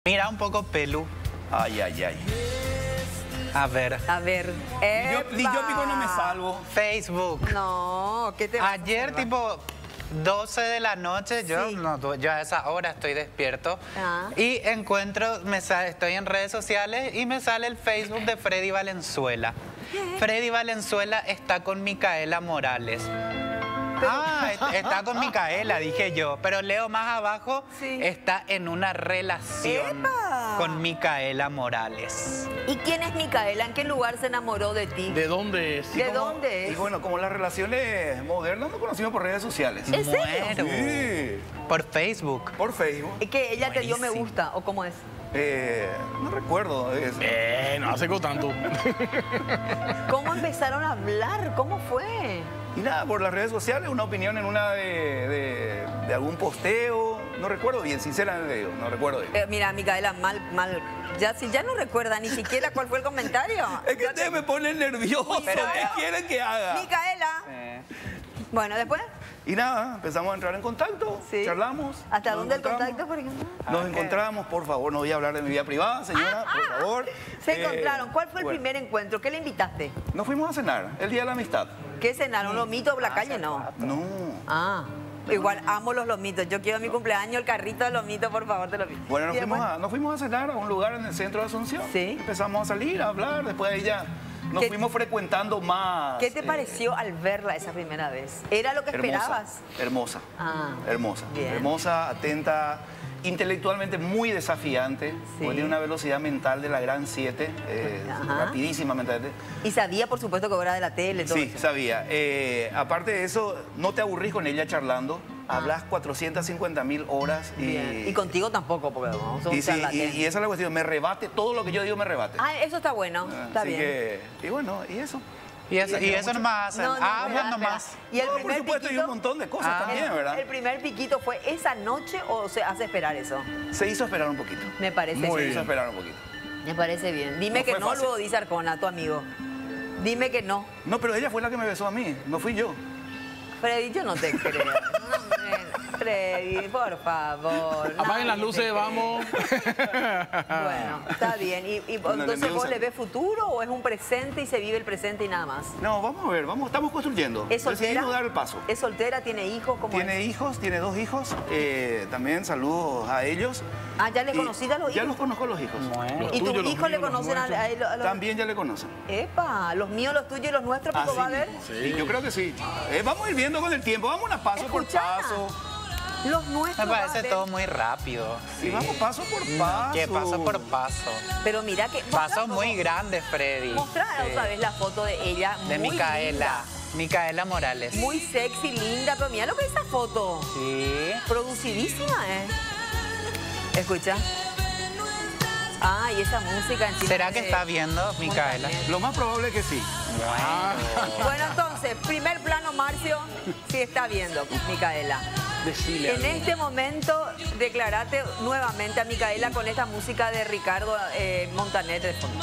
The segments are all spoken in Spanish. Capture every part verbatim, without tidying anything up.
Mira un poco pelu. Ay, ay, ay. A ver. A ver. Ni yo, ni yo pico no me ¡Epa! salvo. Facebook. No, ¿qué te vas a Ayer salvar? tipo doce de la noche, yo, Sí. no, yo a esa hora estoy despierto. Ah. Y encuentro, me sale, estoy en redes sociales y me sale el Facebook de Freddy Valenzuela. ¿Qué? Freddy Valenzuela está con Micaela Morales. Ah, est- está con Micaela, dije yo. Pero leo más abajo, Sí. está en una relación ¡Epa! con Micaela Morales. ¿Y quién es Micaela? ¿En qué lugar se enamoró de ti? ¿De dónde es? ¿De Como- dónde Y es? bueno, como las relaciones modernas nos conocimos por redes sociales. ¿En serio? Muero. Sí, Por Facebook. por Facebook. ¿Y que ella te dio me Buenísimo. gusta o cómo es? Eh, no recuerdo. es- Eh, no hace con tanto. ¿Cómo empezaron a hablar? ¿Cómo fue? Y nada, por las redes sociales, una opinión en una de, de- de algún posteo. No recuerdo bien, sinceramente digo, no recuerdo bien. Eh, mira, Micaela, mal, mal. Ya, si ya no recuerda ni siquiera cuál fue el comentario. Es que ustedes me ponen nervioso. Pero- ¿Qué quieren que haga? Micaela. Eh, Bueno, después, Y nada, empezamos a entrar en contacto, Sí. charlamos. ¿hasta nos dónde el encontramos. contacto, por ejemplo? Nos Ah, ok. encontramos, por favor, no voy a hablar de mi vida privada, señora, por favor. Se Eh, encontraron. ¿Cuál fue el bueno, primer encuentro? ¿Qué le invitaste? Nos fuimos a cenar, el día de la amistad. ¿Qué cenaron? ¿Lomitos o la calle? No. No. Ah, igual amo los lomitos. Yo quiero mi cumpleaños el carrito de lomitos, por favor, te lo pido. Bueno, nos ¿Y fuimos, después? a, nos fuimos a cenar a un lugar en el centro de Asunción. Sí. Empezamos a salir, a hablar, después de ahí ya nos ¿Qué- fuimos frecuentando más. ¿Qué te eh, pareció al verla esa primera vez? ¿Era lo que hermosa, esperabas? Hermosa. Ah, hermosa. bien. Hermosa, atenta, intelectualmente muy desafiante. Sí. Porque tiene una velocidad mental de la gran siete, eh, Ajá. rapidísima mentalmente. Y sabía, por supuesto, que era de la tele, todo Sí, eso. sabía. Eh, aparte de eso, no te aburrís con ella charlando. Ah. Hablas cuatrocientas cincuenta mil horas. Y, Bien. Y contigo tampoco, porque vamos a y, un sí, y- charlatán. y esa es la cuestión. Me rebate, todo lo que yo digo me rebate. Ah, eso está bueno, está Así bien. que, y bueno, y eso. Y eso, y eso nomás hacen. No, no, Hablan espera, nomás. espera. Y el No, por primer supuesto, y piquito, un montón de cosas Ah. también, ¿verdad? ¿el primer piquito fue esa noche o se hace esperar eso? Se hizo esperar un poquito. Me parece Muy Se bien. hizo esperar un poquito. Me parece bien. Dime No que fue no, fácil. luego dice Arcona, tu amigo. Dime que no. No, pero ella fue la que me besó a mí, no fui yo. Freddy, yo no te creo. No, hombre, Freddy, por favor. Apaguen nadie las te luces, cree. vamos. Bueno, está bien. ¿Y, y Bueno, entonces le envío vos un le sal- ves futuro o es un presente y se vive el presente y nada más? No, vamos a ver, vamos, estamos construyendo. ¿Es soltera? Decidimos dar el paso. ¿Es soltera? ¿Tiene hijos? ¿Cómo Tiene es? hijos, tiene dos hijos. eh, también saludos a ellos. Ah, ¿ya les Y conociste a los Ya hijos? los conozco a los hijos. Bueno. ¿Y tus tuyos, los hijos le míos, los conocen a, a él- a los... También ya le conocen. Epa, los míos, los tuyos y los nuestros, Así Pico, va a ver. mismo. Sí, yo creo que sí. Eh, vamos a ir viendo con el tiempo, vamos a paso Escuchá. por paso. Los nuestros Me va a parece ver. todo muy rápido. Sí, vamos paso por paso. Que paso por paso. Pero mira que... Pasos mostrá- muy grandes, Freddy. Mostrá Sí. otra vez la foto de ella. De muy Micaela. Micaela Morales. linda, muy sexy, linda. Pero mira lo que es esa foto. Sí. Producidísima, ¿eh? Escucha. Ah, y esa música encima ¿Será que de- está viendo Micaela? Lo más probable es que sí. Bueno, entonces, primer plano, Marcio, sí está viendo, Micaela. Decile En algo. este momento, declarate nuevamente a Micaela con esta música de Ricardo eh, Montaner de fondo.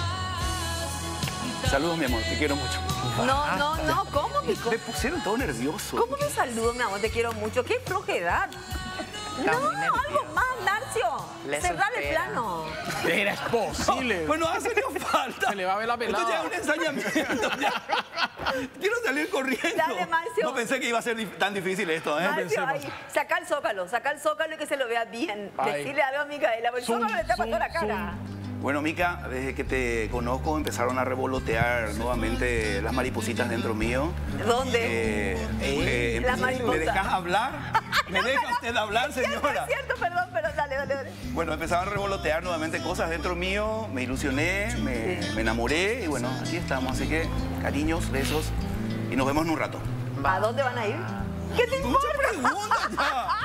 Saludos, mi amor, te quiero mucho. No, no, no, ¿cómo, Pico? Me pusieron todo nervioso. ¿Cómo me saludo, mi amor? Te quiero mucho. ¡Qué flojedad! Está No, muy nervioso. algo más, Narcio. Le Cerrar el supera. plano. Era posible. Bueno, hace ni falta. Se le va a ver la pelada. Esto ya es un ensañamiento. ya. Quiero salir corriendo. Dale, Marcio. No pensé que iba a ser dif- tan difícil esto, ¿eh? Marcio, ahí, saca el zócalo, saca el zócalo y que se lo vea bien. Ay. Decirle algo a Micaela, porque el Zoom, zócalo le tapa zoom, toda la cara. Bueno, Mica, desde que te conozco empezaron a revolotear nuevamente las maripositas dentro mío. ¿Dónde? Eh, eh, Las empecé- mariposas. ¿Me dejas hablar? ¿Me deja usted hablar, Es señora? cierto, perdón, pero dale, dale, dale. Bueno, empezaron a revolotear nuevamente cosas dentro mío, me ilusioné, me, Sí. me enamoré y bueno, aquí estamos. Así que cariños, besos y nos vemos en un rato. ¿A dónde van a ir? ¿Qué te Muchas importa? preguntas ya.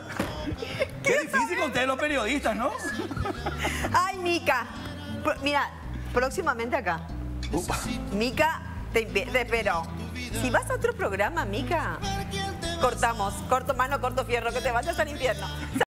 Qué difícil con ustedes los periodistas, ¿no? Ay, Mica. Pro- mira, próximamente acá. Upa. Mica, te, invi- te espero. Si vas a otro programa, Mica, cortamos. Corto mano, corto fierro, que te vayas al infierno.